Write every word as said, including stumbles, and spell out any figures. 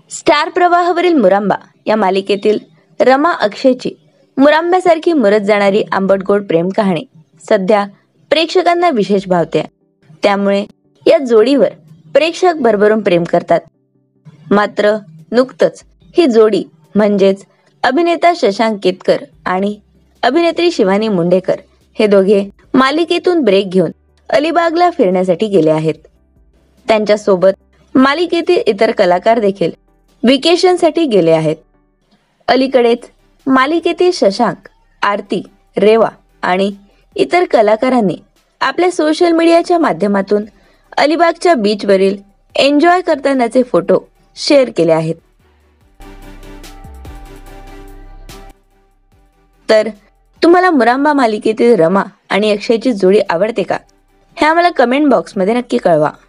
Star प्रवाहावरील मुरांबा या मालिकेतील रमा अक्षयची मुरांब्यासारखी मुरत जाणारी आंबट गोड प्रेम कहाणी सध्या प्रेक्षकांना विशेष भावते. त्यामुळे या जोडीवर प्रेक्षक भरभरून प्रेम करतात. मात्र नुकतंच ही जोडी म्हणजेच अभिनेता शशांक केतकर आणि अभिनेत्री शिवानी मुंडेकर हे दोघे मालिकेतून ब्रेक घेऊन अलिबागला फिरण्यासाठी गेले आहेत. त्यांच्या सोबत मालिकेतील इतर कलाकार देखील व्हेकेशनसाठी गेले आहेत. अलीकडेच मालिकेतील शशांक, आरती, रेवा आणि इतर कलाकारांनी आपल्या सोशल मीडियाच्या माध्यमातून अलिबागच्या बीचवरील एन्जॉय करतानाचे फोटो शेअर केले आहेत. तर तुम्हाला मुरांबा मालिकेतील रमा आणि अक्षयची जोडी आवडते का? हे आम्हाला कमेंट बॉक्समध्ये नक्की कळवा.